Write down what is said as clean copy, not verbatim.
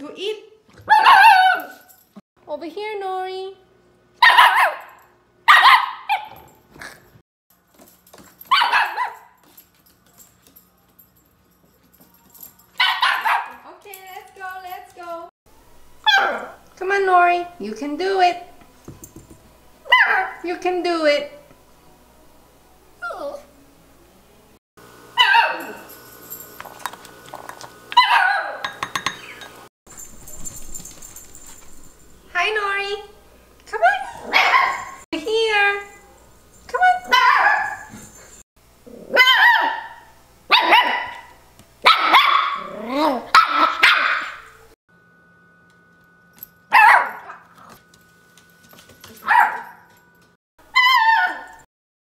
to eat. Over here, Nori. Okay, let's go. Come on, Nori. You can do it. You can do it.